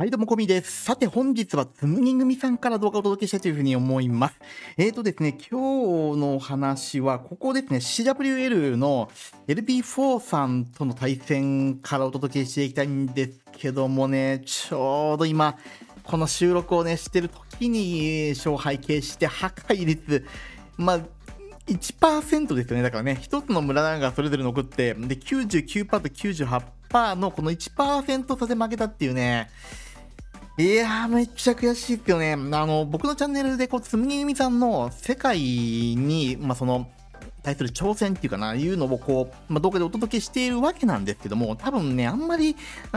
はい、どうもこみです。さて、本日はつむぎ組さんから動画をお届けしたいというふうに思います。ですね、今日の話は、ここですね、CWL の LP4 さんとの対戦からお届けしていきたいんですけどもね、ちょうど今、この収録をね、してる時に勝敗形して破壊率、1% ですよね。だからね、一つの村がそれぞれ残って、で、99%と98%のこの 1% 差で負けたっていうね、いやー、めっちゃ悔しいですよね。僕のチャンネルで、つむぎ組さんの世界に、対する挑戦っていうかな、いうのを動画でお届けしているわけなんですけども、多分ね、あんまり、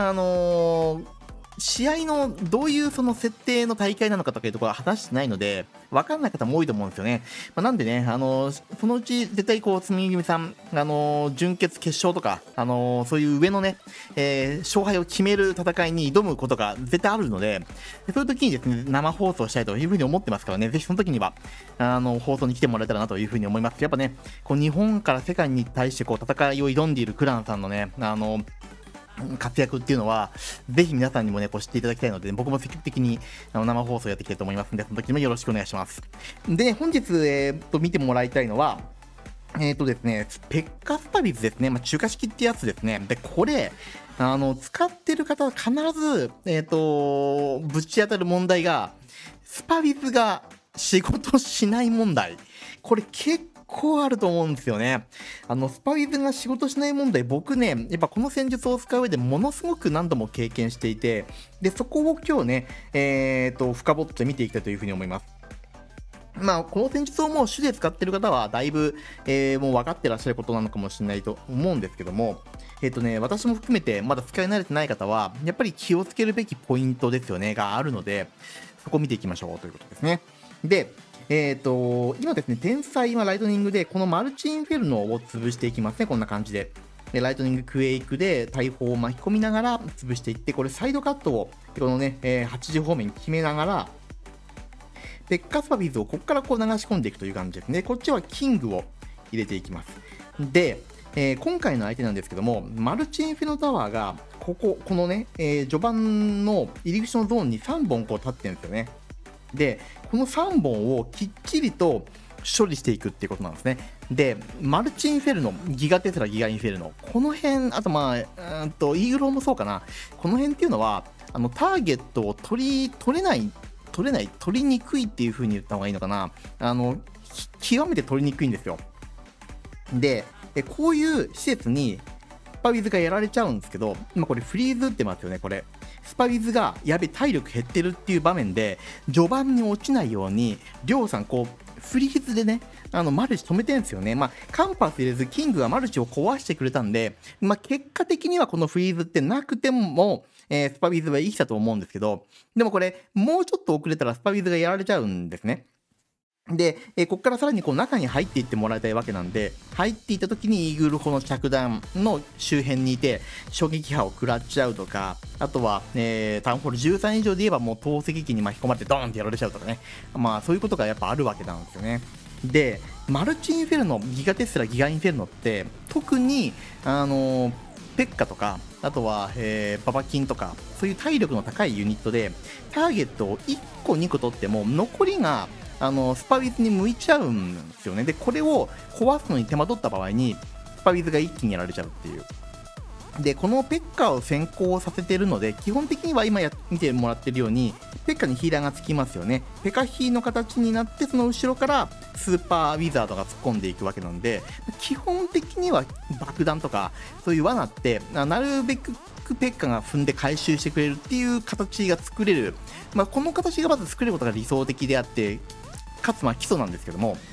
試合のどういうその設定の大会なのかとかいうところは話してないので、わかんない方も多いと思うんですよね。なんでね、そのうち絶対つむぎ組さん、準決決勝とか、そういう上のね、勝敗を決める戦いに挑むことが絶対あるので、そういう時にですね、生放送したいというふうに思ってますからね、ぜひその時には、放送に来てもらえたらなというふうに思います。やっぱね、日本から世界に対して戦いを挑んでいるクランさんのね、活躍っていうのは、ぜひ皆さんにもね、知っていただきたいので、僕も積極的に生放送やっていきたいと思いますので、その時もよろしくお願いします。でね、本日、見てもらいたいのは、ですね、ペッカスパビズですね。中華式ってやつですね。で、これ、使ってる方は必ず、ぶち当たる問題が、スパビズが仕事しない問題。これ結構あると思うんですよね。スパビズが仕事しない問題、僕ね、やっぱこの戦術を使う上でものすごく何度も経験していて、で、そこを今日ね、深掘って見ていきたいというふうに思います。この戦術をもう主で使ってる方は、だいぶ、もう分かってらっしゃることなのかもしれないと思うんですけども、私も含めて、まだ使い慣れてない方は、やっぱり気をつけるべきポイントですよね、があるので、そこを見ていきましょうということですね。で、今ですね、天才ライトニングで、このマルチインフェルノを潰していきますね、こんな感じで。でライトニングクエイクで大砲を巻き込みながら潰していって、これサイドカットを、このね、8時方面に決めながら、ペッカスパビズをここから流し込んでいくという感じですね。こっちはキングを入れていきます。で、今回の相手なんですけども、マルチインフェノタワーが、このね、序盤の入り口のゾーンに3本立ってるんですよね。で、この3本をきっちりと処理していくっていうことなんですね。で、マルチインフェルノ、ギガテスラ、ギガインフェルノ、この辺、あとイーグロもそうかな、この辺っていうのは、ターゲットを取りにくいっていう風に言った方がいいのかな。極めて取りにくいんですよ。で、こういう施設にスパウィズがやられちゃうんですけど、今これフリーズってますよね、これ。スパウィズがやべ、体力減ってるっていう場面で、序盤に落ちないように、りょうさんフリーズでね、マルチ止めてるんですよね。カンパス入れず、キングがマルチを壊してくれたんで、結果的にはこのフリーズってなくても、スパビズは生きたと思うんですけど、でもこれ、もうちょっと遅れたらスパビズがやられちゃうんですね。で、ここからさらに中に入っていってもらいたいわけなんで、入っていった時にイーグル砲の着弾の周辺にいて、衝撃波を食らっちゃうとか、あとは、タウンホール13以上で言えばもう投石機に巻き込まれてドーンってやられちゃうとかね。そういうことがやっぱあるわけなんですよね。で、マルチインフェルノ、ギガテスラ、ギガインフェルノって、特に、ペッカとか、あとは、ババキンとか、そういう体力の高いユニットで、ターゲットを1個、2個取っても、残りが、スパウィズに向いちゃうんですよね。で、これを壊すのに手間取った場合に、スパウィズが一気にやられちゃうっていう。で、このペッカを先行させてるので、基本的には今見てもらってるように、ペッカにヒーラーがつきますよね。ペカヒーの形になって、その後ろからスーパーウィザードが突っ込んでいくわけなんで、基本的には爆弾とか、そういう罠って、なるべくペッカが踏んで回収してくれるっていう形が作れる。この形がまず作れることが理想的であって、かつ基礎なんですけども、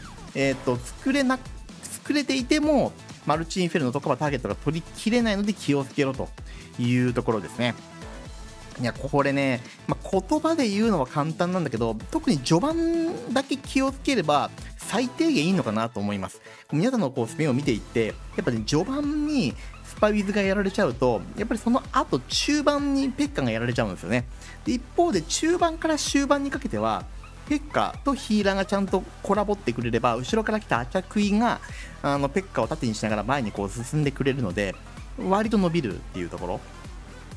作れていても、マルチインフェルノとかはターゲットが取りきれないので気をつけろというところですね。いや、これね、言葉で言うのは簡単なんだけど、特に序盤だけ気をつければ最低限いいのかなと思います。皆さんのスペインを見ていって、やっぱり、序盤にスパウィズがやられちゃうと、やっぱりその後中盤にペッカがやられちゃうんですよね。で、一方で中盤から終盤にかけては、ペッカとヒーラーがちゃんとコラボってくれれば、後ろから来たアチャクイがペッカを縦にしながら前に進んでくれるので、割と伸びるっていうところ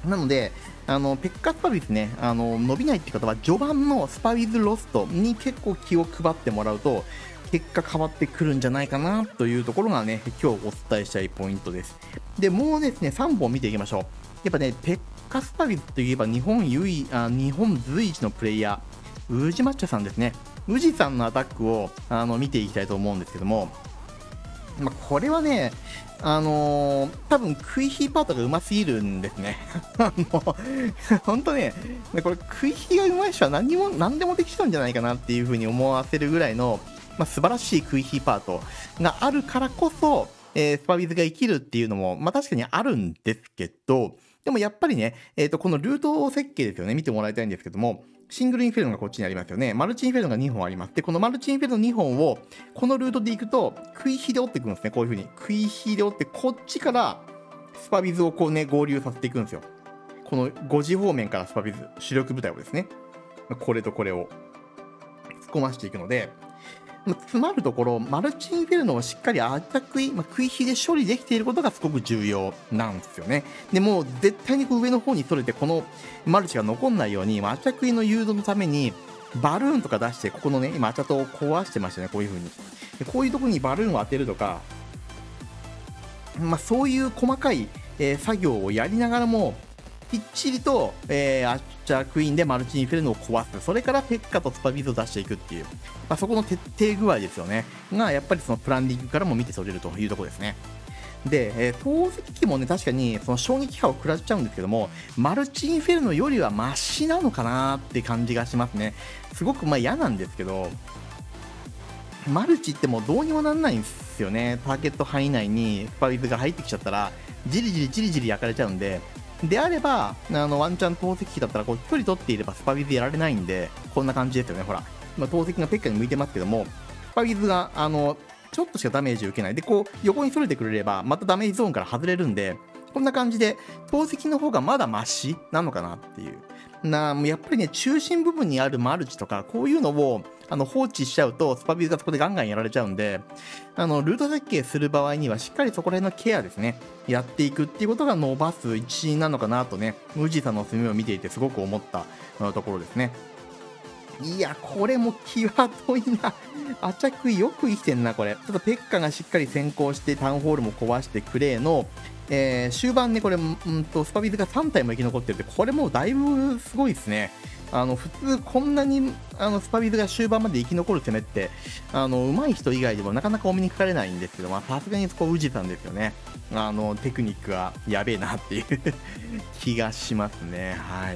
なので、ペッカスパビズね、伸びないって方は、序盤のスパビズロストに結構気を配ってもらうと、結果変わってくるんじゃないかなというところがね、今日お伝えしたいポイントです。で、もうですね、3本見ていきましょう。やっぱね、ペッカスパビズといえば日本随一のプレイヤー、宇治抹茶さんですね。宇治さんのアタックを見ていきたいと思うんですけども、これはね、多分食い火パートがうますぎるんですね。本当ね、これ食い火がうまい人は何でもできちゃうんじゃないかなっていう風に思わせるぐらいの、素晴らしい食い火パートがあるからこそ、スパビズが生きるっていうのも、確かにあるんですけど、でもやっぱりね、このルート設計ですよね、見てもらいたいんですけども、シングルインフェルノがこっちにありますよね。マルチインフェルノが2本あります。で、このマルチインフェルノ2本を、このルートで行くと、食い火で折っていくんですね。こういう風に。食い火で折って、こっちからスパビズをこうね、合流させていくんですよ。この5時方面からスパビズ、主力部隊をですね、これとこれを突っ込ましていくので、詰まるところ、マルチインフェルノをしっかりアタック食い火で処理できていることがすごく重要なんですよね。でもう絶対に上の方にそれて、このマルチが残んないように、アタックの誘導のために、バルーンとか出して、ここのね、今、アチャトを壊してましたね、こういう風に。でこういうところにバルーンを当てるとか、そういう細かい、作業をやりながらも、きっちりと、アッチャークイーンでマルチインフェルノを壊す。それからペッカとスパビズを出していくっていう。そこの徹底具合ですよね。が、やっぱりそのプランディングからも見て取れるというところですね。で、投石機もね、確かにその衝撃波を食らっちゃうんですけども、マルチインフェルノよりはマシなのかなって感じがしますね。すごく嫌なんですけど、マルチってもうどうにもなんないんですよね。ターゲット範囲内にスパビズが入ってきちゃったら、じりじり焼かれちゃうんで、であれば、ワンチャン投石機だったら、こう、距離取っていればスパビズやられないんで、こんな感じですよね、ほら。投石がペッカに向いてますけども、スパビズが、ちょっとしかダメージを受けない。で、こう、横にそれてくれれば、またダメージゾーンから外れるんで、こんな感じで、投石の方がまだマシなのかなっていう。やっぱりね、中心部分にあるマルチとか、こういうのを、放置しちゃうと、スパビズがそこでガンガンやられちゃうんで、ルート設計する場合には、しっかりそこら辺のケアですね、やっていくっていうことが伸ばす一因なのかなとね、宇治さんの攻めを見ていてすごく思ったところですね。いや、これも際どいな。アチャクイよく生きてんな、これ。ちょっとペッカがしっかり先行して、タウンホールも壊してクレイの、終盤ね、これ、スパビズが3体も生き残ってるって、これもうだいぶすごいですね。普通こんなにスパビズが終盤まで生き残る攻めって上手い人以外でもなかなかお目にかかれないんですけど、さすがにそこ宇治さんですよね。テクニックがやべえなっていう気がしますね。はい。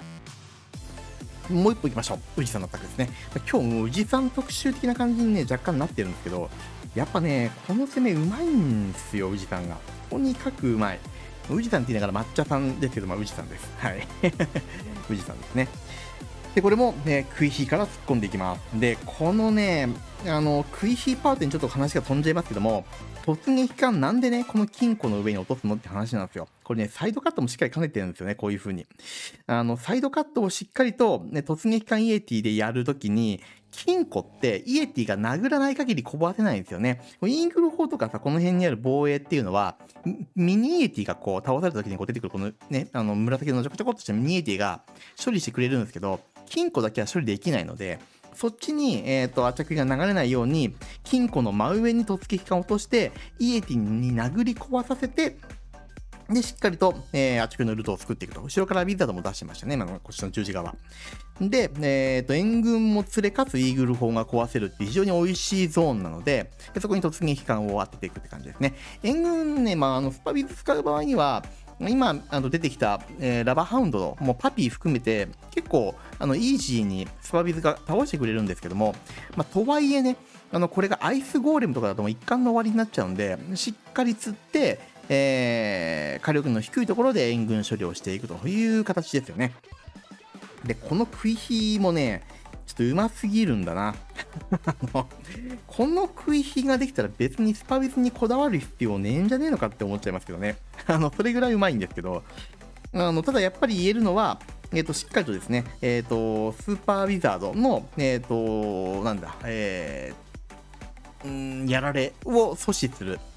もう一歩行きましょう。宇治さんのアタックですね。今日も宇治さん特集的な感じにね、若干なってるんですけど、やっぱね、この攻めうまいんですよ、宇治さんが。とにかくうまい。宇治さんって言いながら抹茶さんですけど、宇治さんです。はい。宇治さんですね。で、これも、ね、食い火から突っ込んでいきます。で、このね、食い火パートにちょっと話が飛んじゃいますけども、突撃艦なんでね、この金庫の上に落とすのって話なんですよ。これね、サイドカットもしっかり兼ねてるんですよね、こういう風に。サイドカットをしっかりと、ね、突撃艦イエティでやるときに、金庫ってイエティが殴らない限りこぼせないんですよね。イングル砲とかさ、この辺にある防衛っていうのは、ミニイエティがこう倒された時にこう出てくるこのね、紫のちょこちょこっとしたミニイエティが処理してくれるんですけど、金庫だけは処理できないので、そっちに、アチャクイが流れないように、金庫の真上に突撃艦を落として、イエティに殴り壊させて、で、しっかりと、アチャクイのルートを作っていくと。後ろからウィザードも出してましたね、こっちの十字側。で、援軍も連れかつイーグル砲が壊せるって非常に美味しいゾーンなので、そこに突撃艦を当てていくって感じですね。援軍ね、スパビズ使う場合には、今出てきた、ラバーハウンドもうパピー含めて結構イージーにスパビズが倒してくれるんですけども、とはいえね、これがアイスゴーレムとかだともう一貫の終わりになっちゃうんで、しっかり釣って、火力の低いところで援軍処理をしていくという形ですよね。で、この食い火もね、ちょっとうますぎるんだな。この食い火ができたら別にスパビズにこだわる必要ねえんじゃねえのかって思っちゃいますけどね。それぐらいうまいんですけど、ただやっぱり言えるのは、しっかりとですね、スーパーウィザードの、やられを阻止する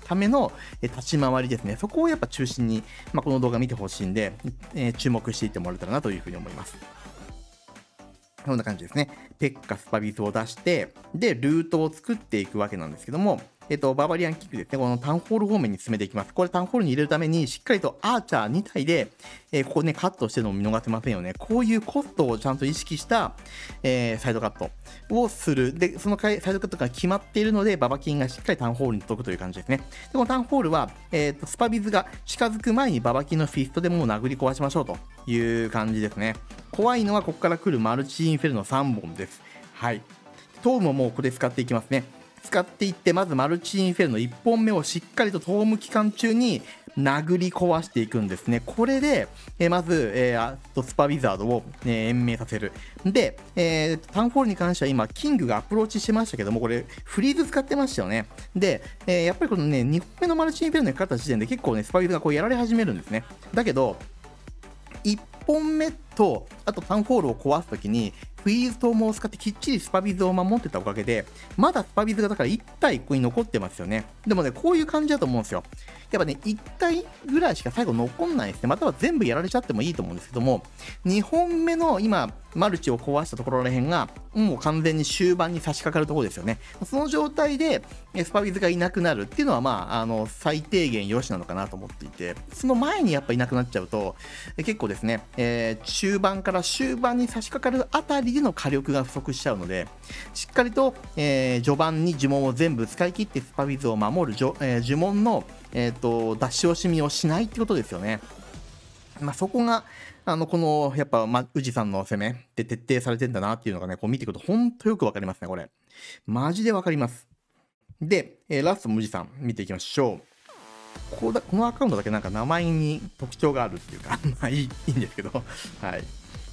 ための立ち回りですね。そこをやっぱ中心に、この動画見てほしいんで、注目していってもらえたらなというふうに思います。こんな感じですね。ペッカ、スパビズを出して、で、ルートを作っていくわけなんですけども、バーバリアンキックですね。このタウンホール方面に進めていきます。これタウンホールに入れるために、しっかりとアーチャー2体で、ここね、カットしてるのを見逃せませんよね。こういうコストをちゃんと意識した、サイドカットをする。で、そのサイドカットが決まっているので、ババキンがしっかりタウンホールに届くという感じですね。で、このタウンホールは、スパビズが近づく前にババキンのフィストでもう殴り壊しましょうという感じですね。怖いのはここから来るマルチインフェルノ3本です。はい。トームももうここで使っていきますね。使っていって、まずマルチインフェルノ1本目をしっかりとトーム期間中に殴り壊していくんですね。これで、まず、スパウィザードを、延命させる。で、タウンホールに関しては今、キングがアプローチしてましたけども、これ、フリーズ使ってましたよね。で、やっぱりこのね、2本目のマルチインフェルノにかかった時点で結構ね、スパウィザーがこうやられ始めるんですね。だけど、1本目と、あとタウンホールを壊すときに、フリーズトームを使ってきっちりスパビズを守ってたおかげで、まだスパビズがだから1体ここに残ってますよね。でもね、こういう感じだと思うんですよ。やっぱね、1体ぐらいしか最後残んないですね。または全部やられちゃってもいいと思うんですけども、2本目の今、マルチを壊したところらへんが、もう完全に終盤に差し掛かるところですよね。その状態で、スパビズがいなくなるっていうのは、最低限良しなのかなと思っていて、その前にやっぱいなくなっちゃうと、結構ですね、中盤から終盤に差し掛かるあたりでの火力が不足しちゃうので、しっかりと、序盤に呪文を全部使い切ってスパビズを守る、呪文の、出し惜しみをしないってことですよね。そこが、この、やっぱ、宇治さんの攻めで徹底されてんだなっていうのがね、こう見ていくと、ほんとよくわかりますね、これ。マジでわかります。で、ラストも宇治さん見ていきましょう。このアカウントだけなんか名前に特徴があるっていうか、いいんですけど、はい。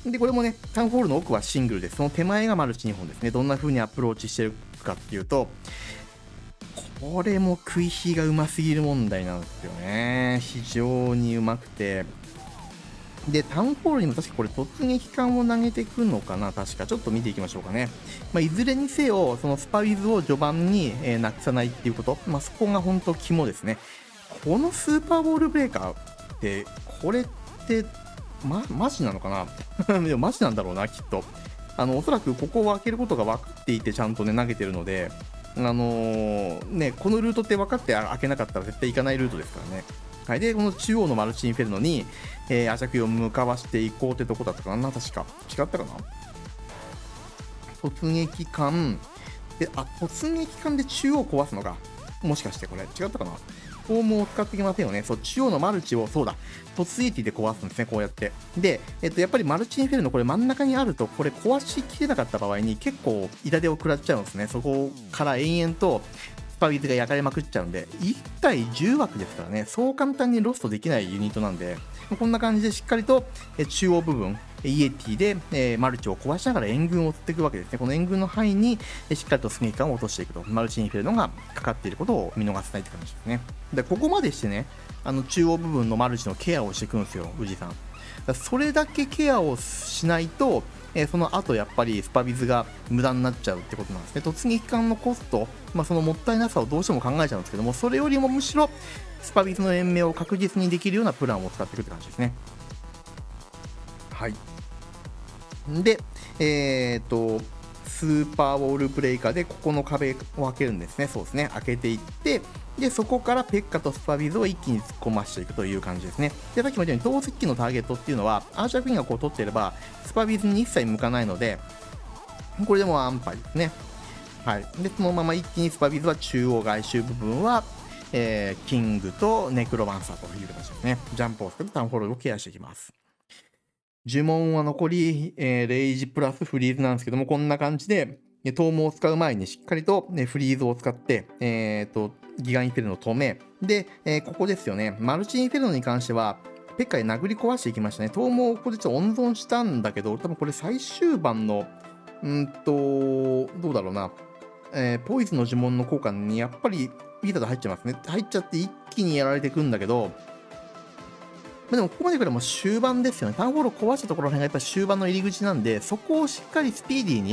で、これもね、タウンホールの奥はシングルで、その手前がマルチ2本ですね。どんな風にアプローチしてるかっていうと、これも食い火がうますぎる問題なんですよね。非常にうまくて。で、タウンホールにも確かこれ突撃艦を投げてくるのかな、確か。ちょっと見ていきましょうかね。いずれにせよ、そのスパウィズを序盤に、なくさないっていうこと。そこが本当肝ですね。このスーパーボールブレーカーって、これって、マジなのかなでもマジなんだろうな、きっと。おそらくここを開けることが分かっていて、ちゃんとね、投げてるので、このルートって分かって開けなかったら絶対行かないルートですからね。はい。で、この中央のマルチインフェルノに、アジャクイを向かわしていこうってとこだったかな、確か。違ったかな。突撃艦。で、突撃艦で中央壊すのか。もしかしてこれ、違ったかな。フォームを使ってきませんよね。そう、中央のマルチを、そうだ、突撃で壊すんですね、こうやって。で、やっぱりマルチインフェルノ、これ真ん中にあると、これ壊しきれなかった場合に結構痛手を食らっちゃうんですね。そこから延々と、スパウィズが焼かれまくっちゃうんで、1対10枠ですからね、そう簡単にロストできないユニットなんで、こんな感じでしっかりと中央部分、イエティでマルチを壊しながら援軍を追っていくわけですね。この援軍の範囲にしっかりとスネーカーを落としていくと、マルチインフェルノがかかっていることを見逃せないって感じですね。で、ここまでしてね、中央部分のマルチのケアをしていくんですよ、宇治さん。それだけケアをしないと、その後やっぱりスパビズが無駄になっちゃうってことなんですね。突撃艦のコスト、そのもったいなさをどうしても考えちゃうんですけども、それよりもむしろスパビズの延命を確実にできるようなプランを使っていくって感じですね。はい。で、スーパーウォールブレイカーでここの壁を開けるんですね。そうですね。開けていって、で、そこからペッカとスパビズを一気に突っ込ましていくという感じですね。で、さっきも言ったように、投石機のターゲットっていうのは、アーチャークイーンがこう取っていれば、スパビズに一切向かないので、これでも安牌ですね。はい。で、そのまま一気にスパビズは中央外周部分は、キングとネクロマンサーという形ですね。ジャンプを使ってタウンホールをケアしていきます。呪文は残り、レイジプラスフリーズなんですけども、こんな感じで、トームを使う前にしっかりと、フリーズを使って、ギガインフェルノを止め、で、ここですよね。マルチインフェルノに関しては、ペッカで殴り壊していきましたね。トームをここでちょっと温存したんだけど、多分これ最終盤の、どうだろうな。ポイズンの呪文の効果にやっぱりビーターで入っちゃいますね。入っちゃって一気にやられていくんだけど、でもここまでくればもう終盤ですよね。タウンホールを壊したところら辺がやっぱり終盤の入り口なんで、そこをしっかりスピーディーに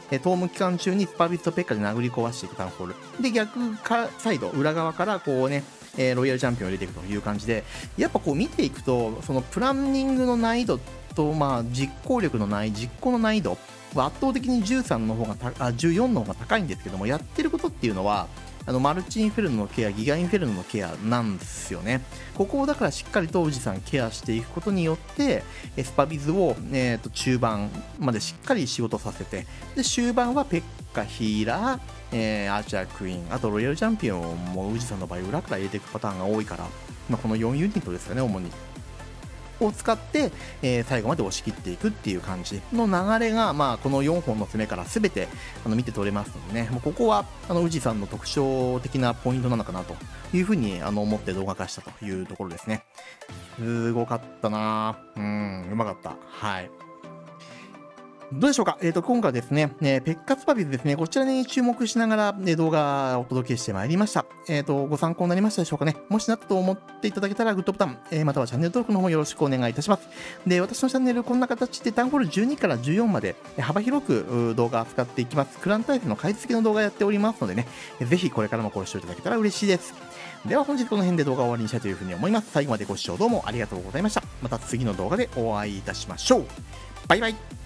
トーム期間中にスパビスとペッカで殴り壊していくタウンホール。で、逆かサイド、裏側からこうね、ロイヤルチャンピオンを入れていくという感じで、やっぱこう見ていくと、そのプランニングの難易度と、まあ、実行の難易度は圧倒的に13の方が14の方が高いんですけども、やってることっていうのは、マルチインフェルノのケア、ギガインフェルノのケアなんですよね。ここをだからしっかりと宇治さんケアしていくことによって、スパビズを、中盤までしっかり仕事させて、で、終盤はペッカ、ヒーラー、アーチャークイーン、あとロイヤルチャンピオンも宇治さんの場合裏から入れていくパターンが多いから、まあ、この4ユニットですよね、主に。を使って、最後まで押し切っていくっていう感じの流れが、まあ、この4本の攻めから全て見て取れますのでね、もうここは宇治さんの特徴的なポイントなのかなというふうに思って動画化したというところですね。すごかったなぁ。うまかった。はい。どうでしょうか。今回はですね、ペッカスパビズですね、こちらに注目しながら、動画をお届けしてまいりました。ご参考になりましたでしょうかね。もしなったと思っていただけたら、グッドボタン、またはチャンネル登録の方よろしくお願いいたします。で、私のチャンネル、こんな形でタウンホール12から14まで、幅広く動画を扱っていきます。クラン対戦の解説の動画やっておりますのでね、ぜひこれからもご視聴いただけたら嬉しいです。では本日この辺で動画を終わりにしたいというふうに思います。最後までご視聴どうもありがとうございました。また次の動画でお会いいたしましょう。バイバイ。